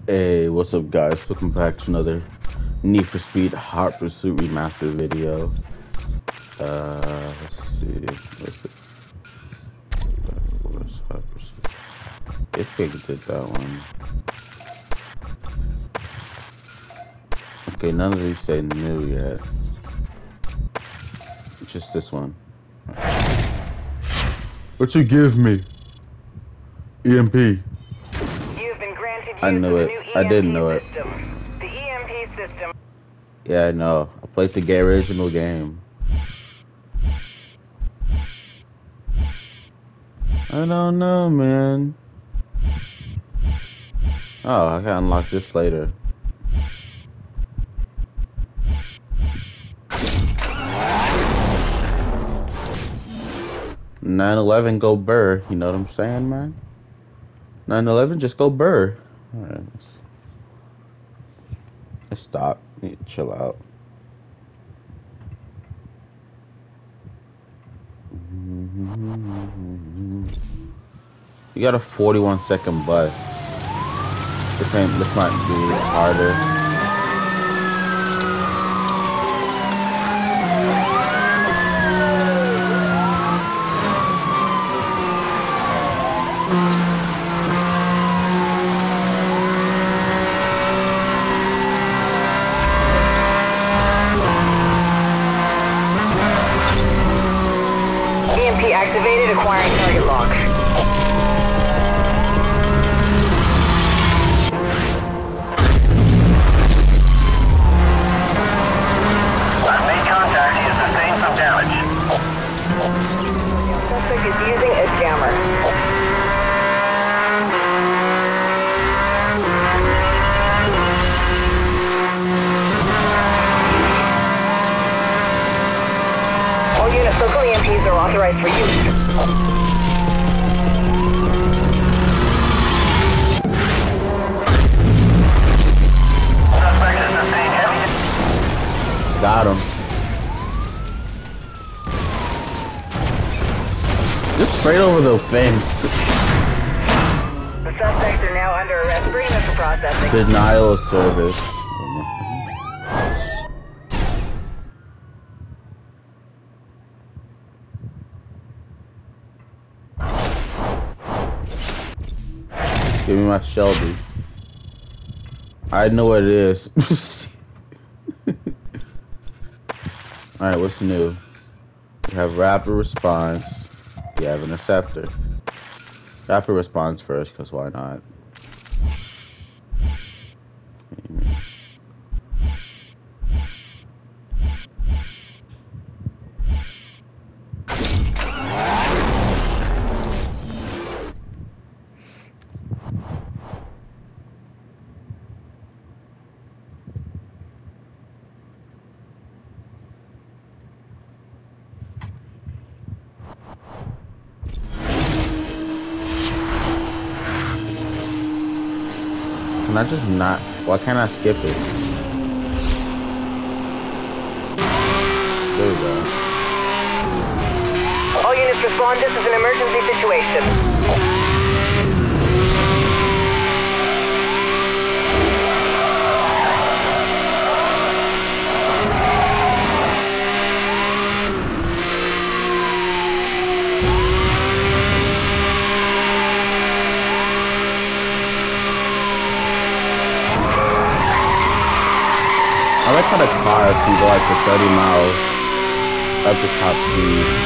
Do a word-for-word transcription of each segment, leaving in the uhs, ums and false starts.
Hey, what's up, guys? Welcome back to another Need for Speed Hot Pursuit Remastered video. Uh, let's see. What's it? Where's Hot Pursuit? I think I did that one. Okay, none of these say new yet. Just this one. What you give me? E M P. I knew it. I didn't know it. The E M P system. Yeah, I know. I played the original game. I don't know, man. Oh, I can unlock this later. nine eleven go burr. You know what I'm saying, man? nine eleven just go burr. Alright. Let's stop. Need to chill out. You got a forty-one second bus. This ain't, this might be harder. Activated, acquiring target lock. I've made contact. He has sustained some damage. Suspect is using a jammer. All units, local E M Ps are authorized for use. Suspect has sustained heavy. Got him. Just straight over the fence. The suspects are now under arrest. Bring them for processing. Denial of service. Give me my Shelby. I know what it is. Alright, what's new? You have rapid response. You have interceptor. Rapid response first, because why not? Can I just not? Why can't I skip it? There we go. All units respond. This is an emergency situation. I like how the car can go like for thirty miles up the top speed.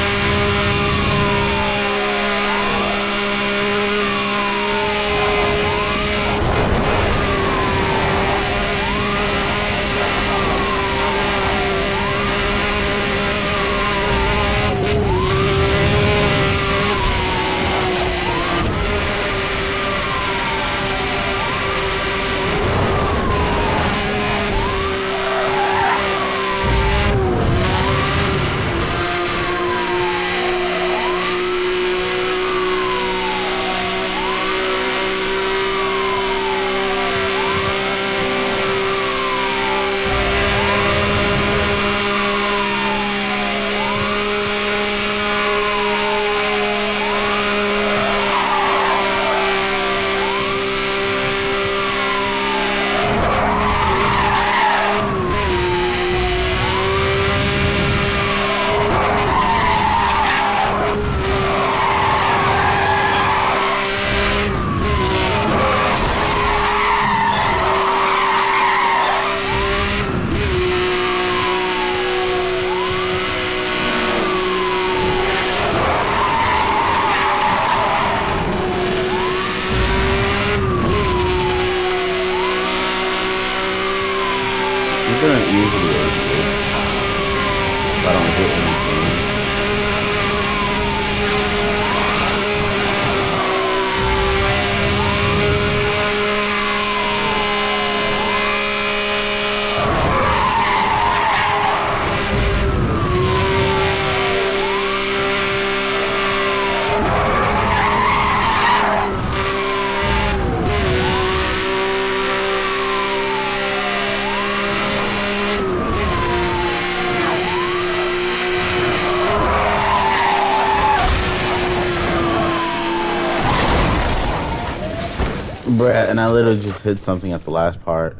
doing easily. If I don't hit anything. Bruh, and I literally just hit something at the last part.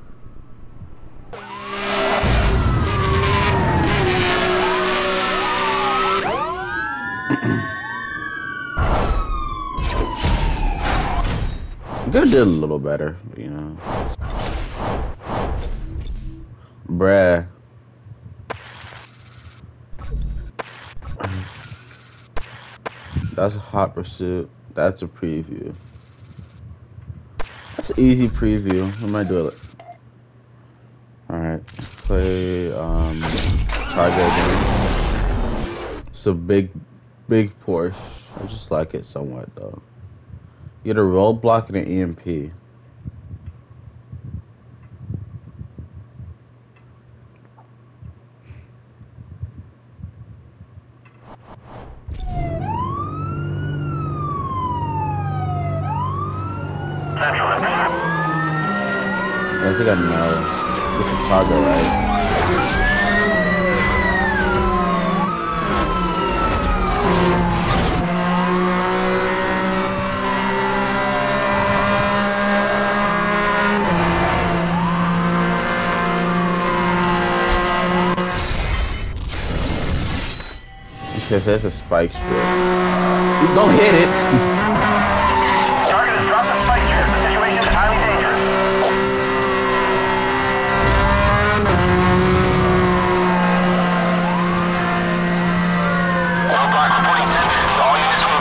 Could have did a little better, you know. Bruh. That's a hot pursuit. That's a preview. That's an easy preview. I might do it. Alright. Play um Target again. It's a big big Porsche. I just like it somewhat though. You get a roadblock and an E M P. I think I know. This is Chicago, right? Because there's a spike strip. Don't hit it! Target has dropped the spike strip. The situation is highly dangerous. Roadblock reporting ten minutes. All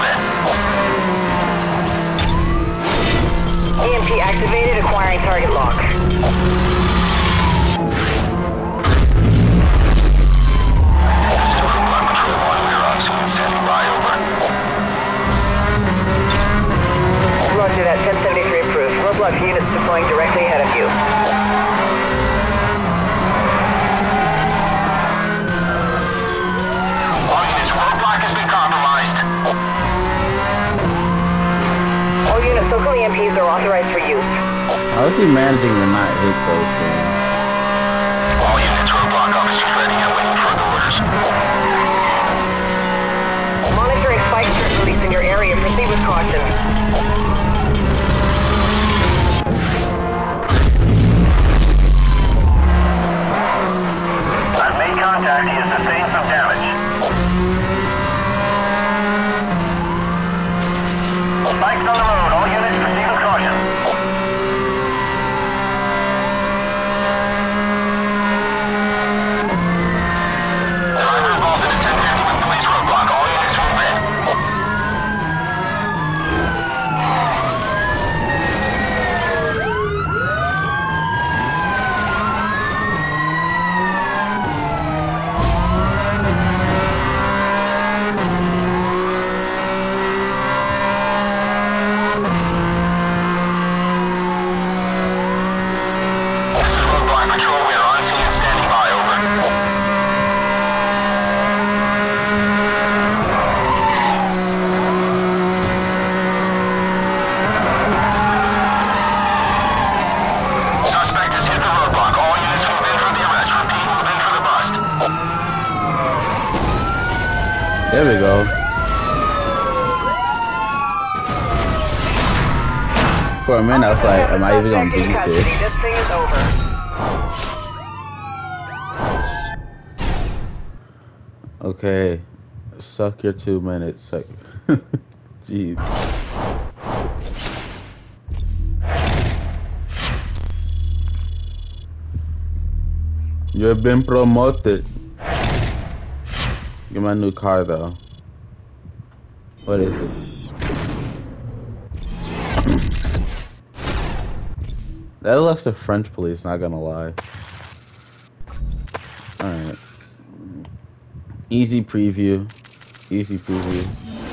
units move in. E M P activated, acquiring target lock. Roger that, ten seventy-three approved. Roadblock units deploying directly ahead of you. All units, roadblock has been compromised. All units, local E M Ps are authorized for use. How is he managing to not hit those things? All units, roadblock officers ready and waiting for the orders. Monitoring spike strip release in your area. Proceed with caution. I've made contact. He has sustained some damage. Spikes on the road. All units proceed with caution. Driver involved in a ten fifty-one police roadblock. All units move in. This is roadblock patrol. We are on scene and standing by. Over. Suspect has hit the roadblock. All units move in for the arrest. Repeat, move in for the bust. There we go. For a minute, I was like, am I even gonna beat this? This thing is over. Okay. Suck your two minutes. Suck. Jeez. You've been promoted. Get my new car though. What is it? That looks the French police, not gonna lie. Alright. Easy preview. Easy preview.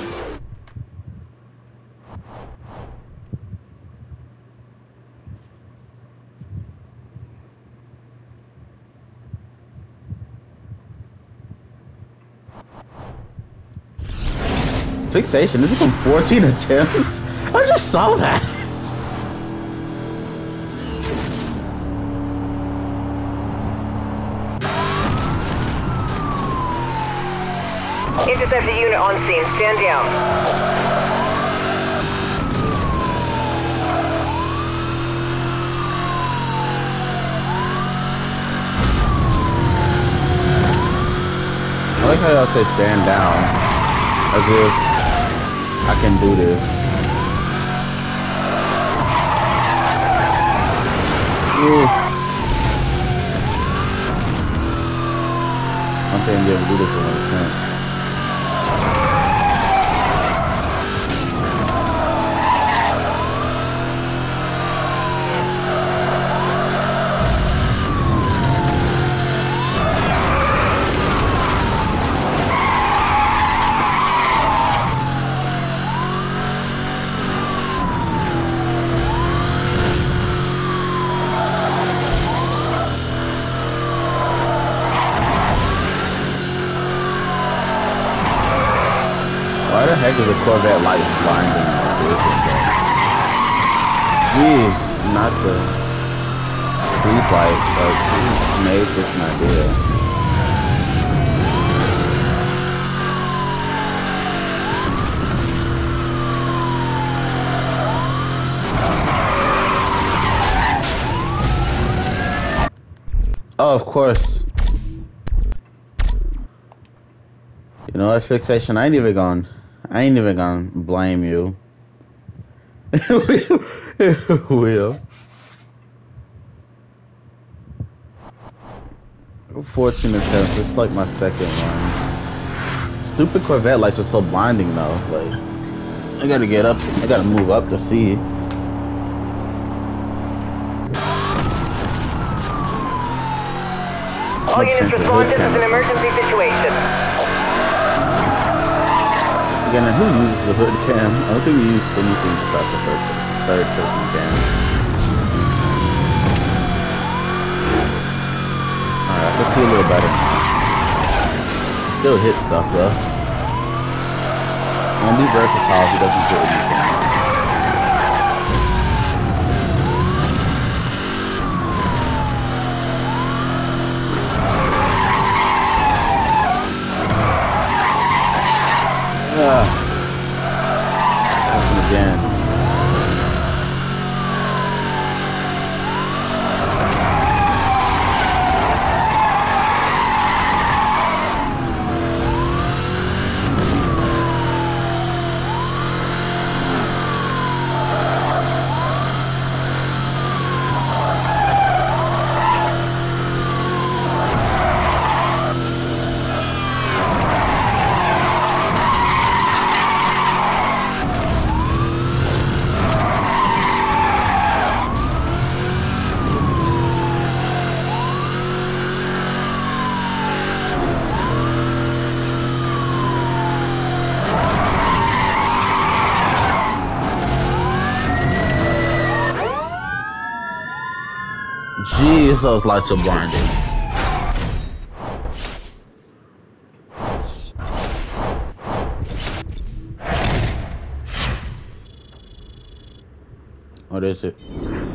Fixation, this is from fourteen attempts? I just saw that. Interceptor unit on scene. Stand down. I like how y'all say stand down. As if I can do this. Ooh. I'm saying you ever do this for one percent. Why the heck is a Corvette light blinding like this? Jeez, not the street light, but who made this an idea? Oh, of course. You know what, Fixation, I ain't even gone. I ain't even gonna blame you. Will. fourteen attempts, it's like my second one. Stupid Corvette lights are so blinding though. Like, I gotta get up, I gotta move up to see. All units respond. This is an emergency situation. Again, who uses the hood cam? I don't think we use anything besides the third, third person cam. Alright, I can see a little better. Still hit stuff though. Won't be versatile if he doesn't hit anything. Ah. Happen again. Jeez, those lights are blinding. What is it?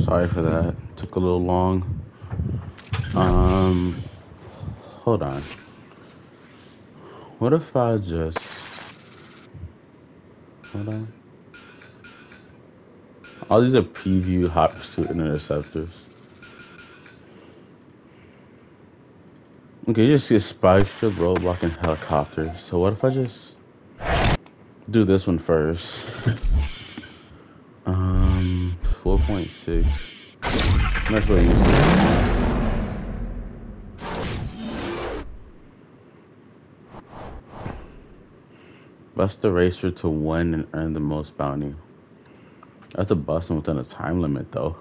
Sorry for that. Took a little long. Um, hold on. What if I just hold on? All these are preview hot pursuit and interceptors. Okay, you just see a spy strip, roadblock, and helicopter. So what if I just do this one first? um, four point six. That's what I used to. Bust the racer to win and earn the most bounty. I have to bust them within a time limit, though.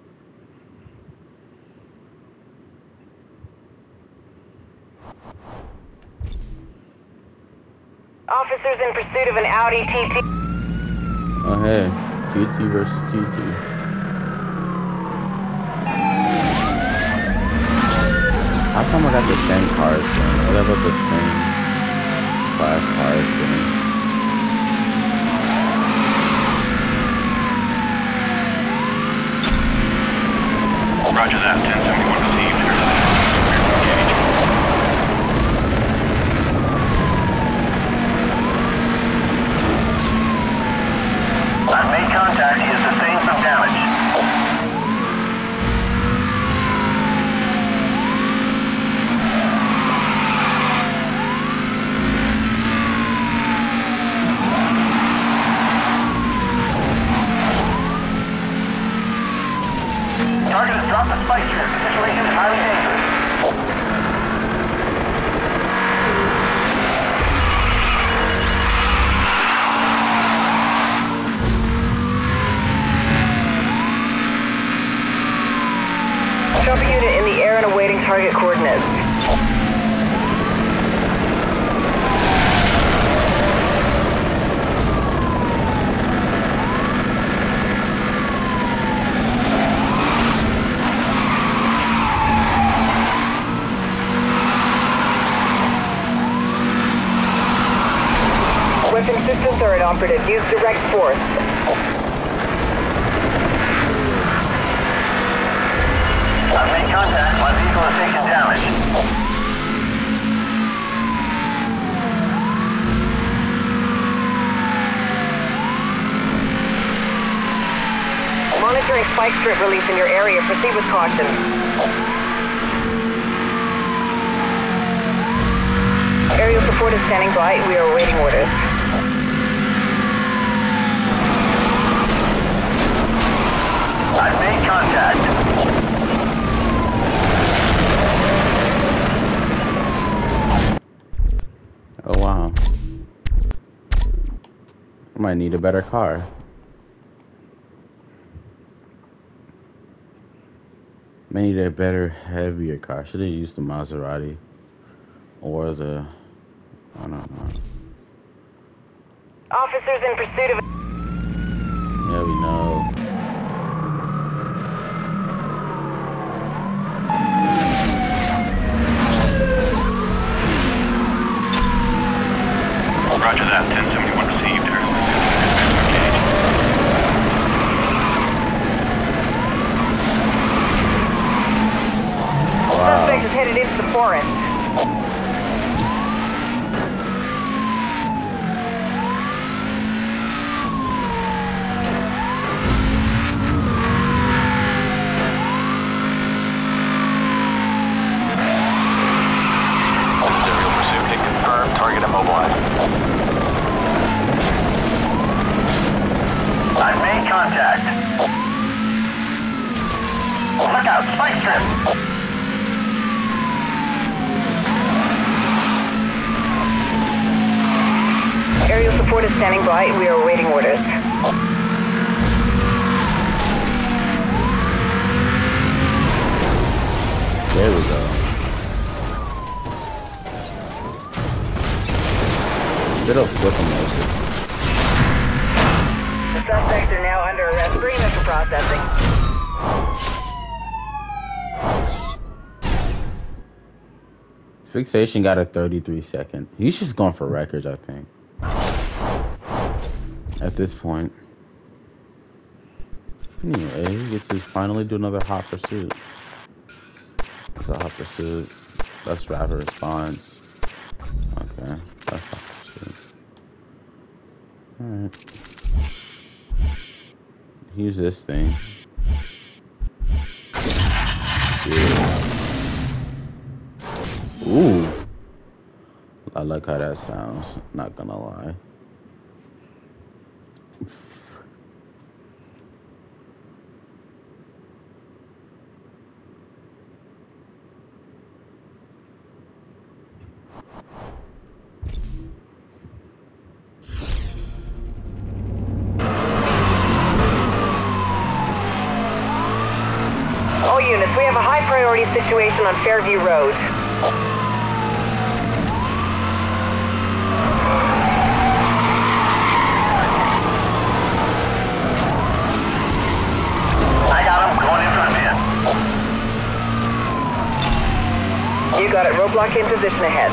Officers in pursuit of an Audi T T. Oh, hey. T T versus T T. How come I got the same cars then? What about the same class cars then? Roger that, ten seventy-one received. I've made contact. He has sustained some damage. Target has dropped the spike strip. The situation is highly dangerous. Trophy unit in the air and awaiting target coordinates. Weapon systems are inoperative. Use direct force. I've made contact. My vehicle has taken damage. Monitoring spike strip release in your area. Proceed with caution. Aerial support is standing by. We are awaiting orders. I've made contact. Oh, wow. I might need a better car. May need a better, heavier car. Should have used the Maserati. Or the... I don't know. Officers in pursuit of... Yeah, we know. Roger that, ten seventy-one received. Wow. Suspect is headed into the forest. Serial pursuit hit confirmed. Target immobilized. I've made contact. Look out, spike strip. Aerial support is standing by. We are awaiting orders. There we go. Little flip them over. The suspects are now under arrest. Bring them for processing. Fixation got a thirty-three second. He's just going for records, I think. At this point. Anyway, we get to finally do another hot pursuit. It's a hot pursuit. That's rapid response. Okay, that's hot pursuit. Alright. Use this thing. Yeah. Ooh. I like how that sounds, not gonna lie. All units, we have a high priority situation on Fairview Road. I got him. Going in for the pin. You got it. Roadblock in position ahead.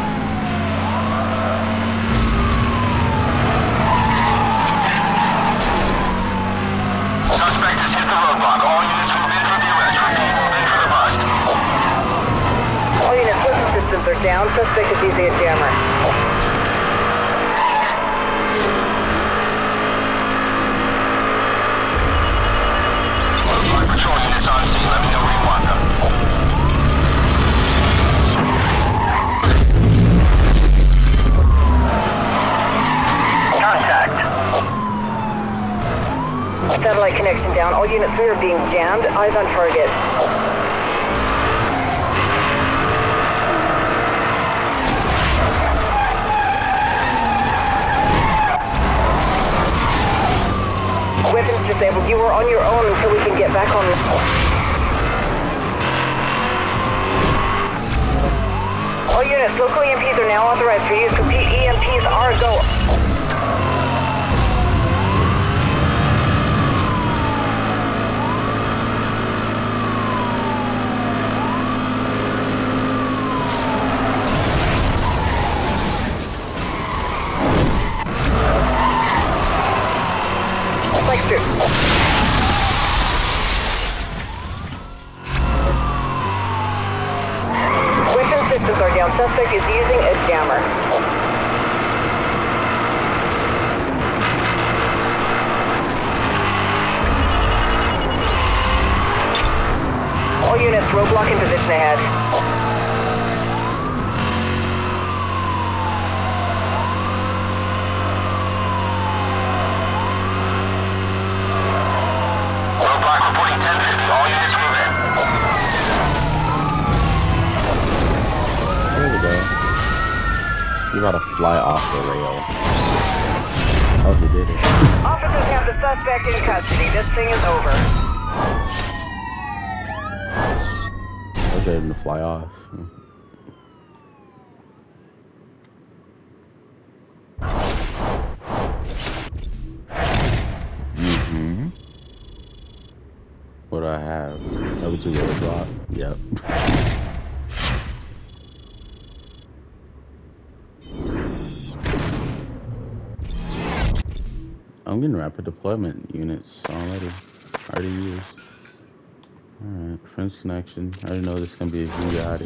Suspect has hit the roadblock. All units move in for the arrest. Repeat, move in for the bust. All units, weapon systems are down. Suspect is using a jammer. Roadblock patrol units on scene. Let me know where you want them. Contact. Satellite connection down. All units, we are being jammed. Eyes on target. Weapons disabled. You are on your own until we can get back on. All units, local E M Ps are now authorized for use. Repeat, E M Ps are a go. Spike through. Weapon systems are down. Suspect is using a jammer. All units, roadblock in position ahead. Roadblock reporting ten fifty. All units move in. There we go. You gotta fly off the rail. Oh, he did it. Officers have the suspect in custody. This thing is over. I was able to fly off. Mm-hmm. What do I have? Level two roadblock. Yep. I'm getting rapid deployment units already. Already used. Alright, friends connection. I already know this is gonna be a Bugatti.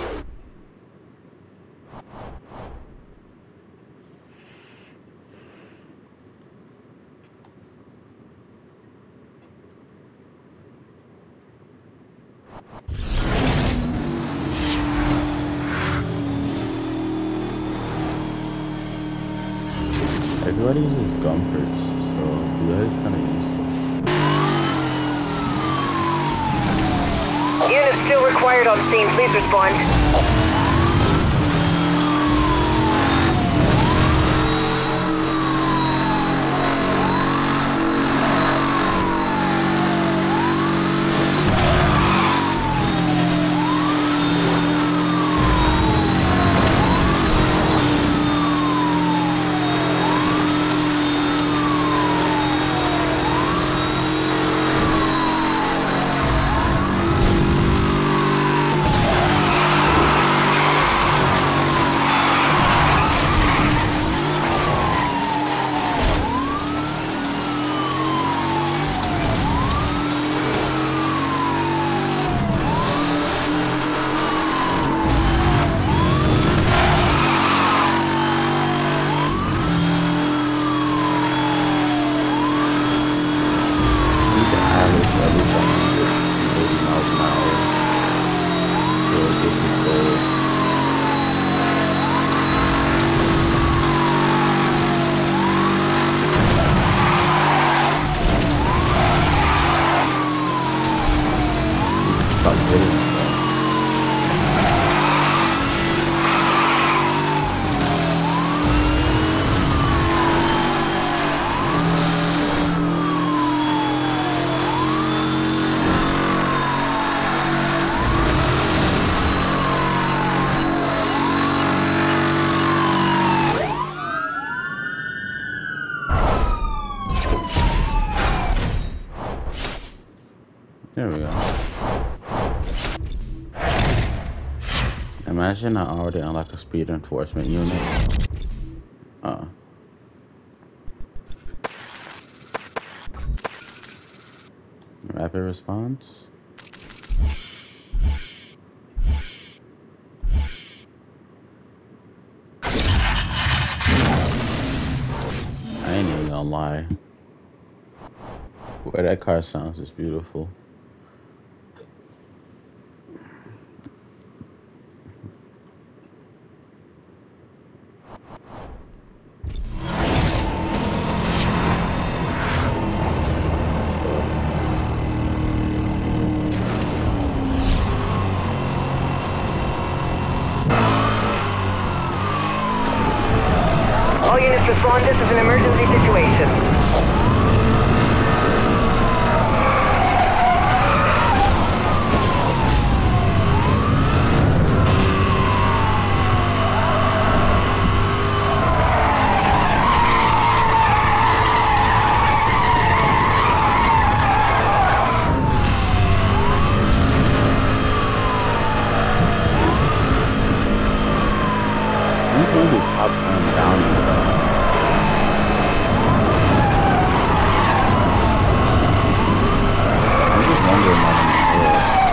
Everybody uses gumpers, so Bugatti is kind of useless. Units still required on scene. Please respond. Imagine I already unlock a speed enforcement unit. Uh. Rapid response. I ain't even gonna lie. Where that car sounds is beautiful. All units respond, this is an emergency situation. Up and down. I'm just wondering what I'm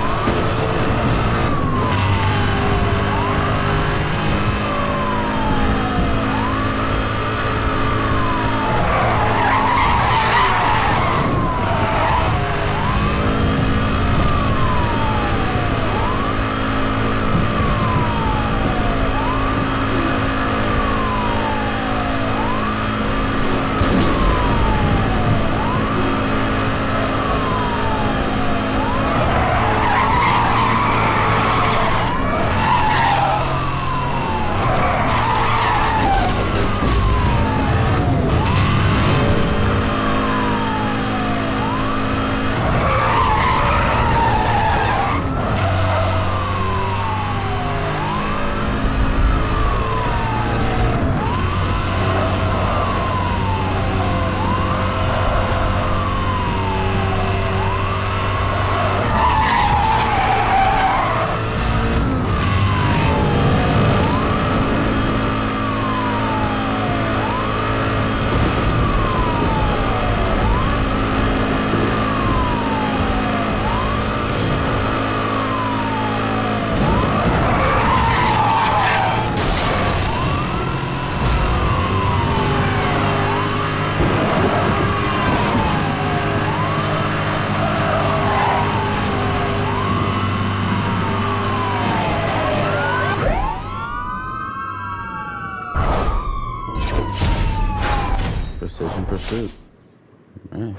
Precision pursuit. Man.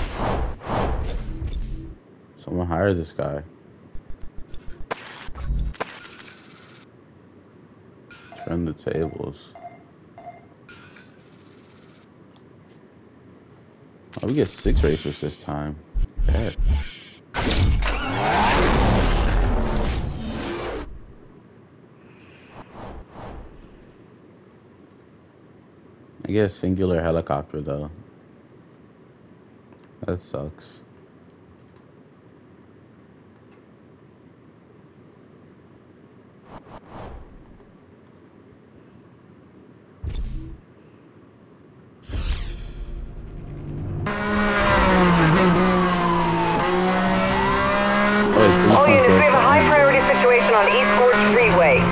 Someone hire this guy. Turn the tables. Oh, we get six racers this time. Bad. I get a singular helicopter though. That sucks. All units, we have a high priority situation on East Gorge Freeway.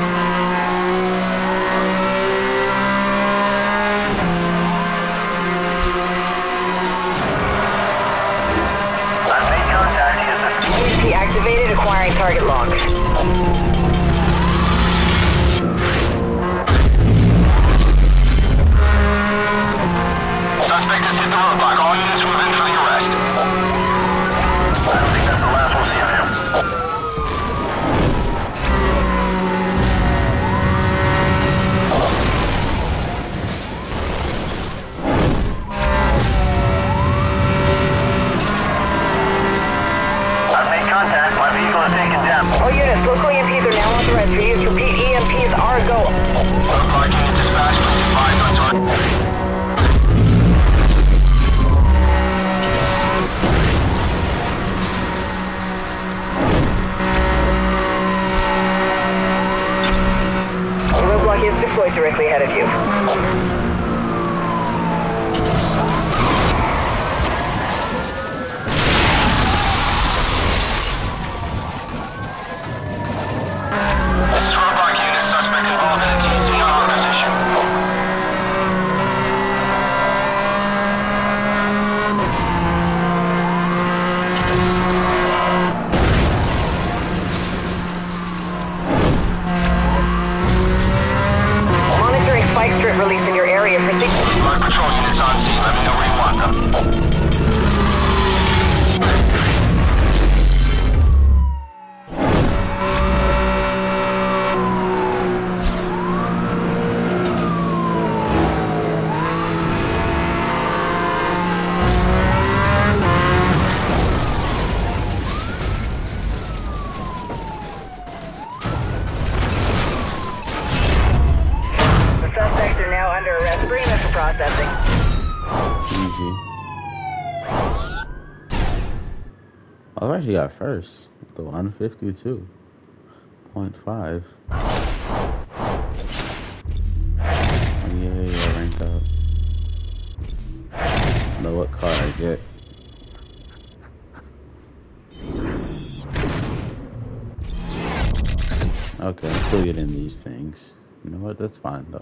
Activated, acquiring target lock. Suspect has hit the roadblock. All units move in for the arrest. I don't think that's the last we'll see of him. I've made contact. My vehicle is taken down. All units, local E M Ps are now authorized for use. Repeat, E M Ps are go. Roadblock unit dispatched. Please advise on target. is deployed directly ahead of you. Release in your area for six. My patrol units on scene. Let me know where you want them. Under arrest, bring them for processing. Easy. Oh, I actually got first. The one fifty-two point five. Yay, I ranked up. Know what car I get. Okay, I'm still getting these things. You know what? That's fine though.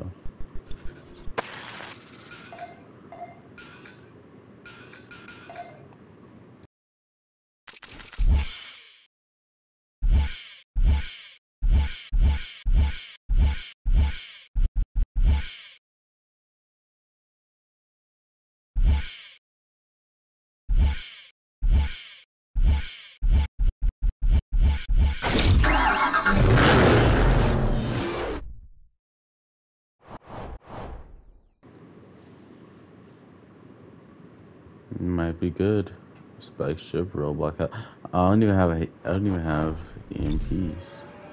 Might be good. Spike strip, roadblock. I don't even have a. I don't even have E M Ps.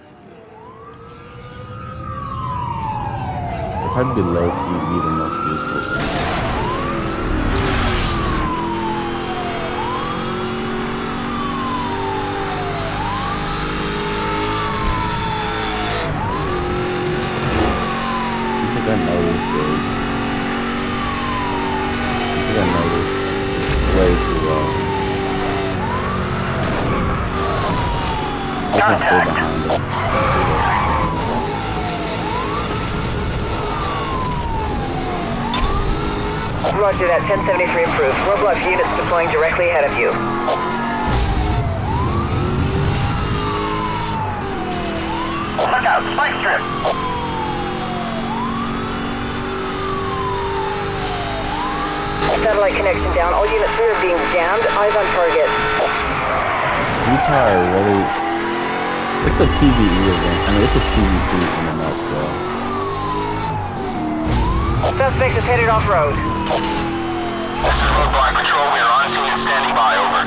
It'd probably be low key, be the most useful thing. I think I know this dude. I think I know this way too well. I can stay behind him. Roger that, ten seventy-three approved. Roadblock units deploying directly ahead of you. Look out, spike strip! Satellite connection down. All units here are being jammed. Eyes on target. Utah are really... It's a P V E event. I mean, it's a P V P in a nutshell. Suspect is headed off-road. This is Roadblock Patrol. We are on scene and standing by. Over.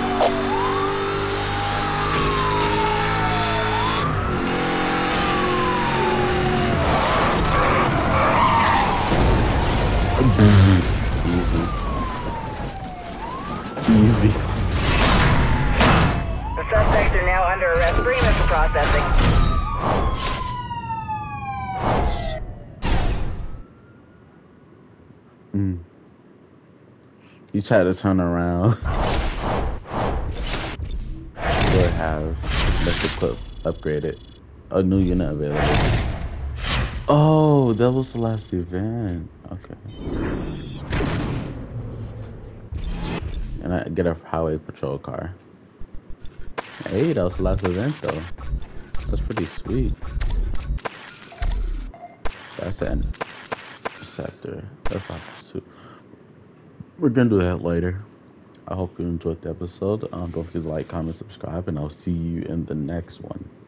Easy. Easy. The suspects are now under arrest. Bring them for processing. Mm. You try to turn around. Or have let's equip upgrade it. A new unit available. Oh, that was the last event. Okay. And I get a highway patrol car. Hey, that was the last event though. That's pretty sweet. That's an sector. That's not pursuit. We're gonna do that later. I hope you enjoyed the episode. Um, don't forget to like, comment, subscribe, and I'll see you in the next one.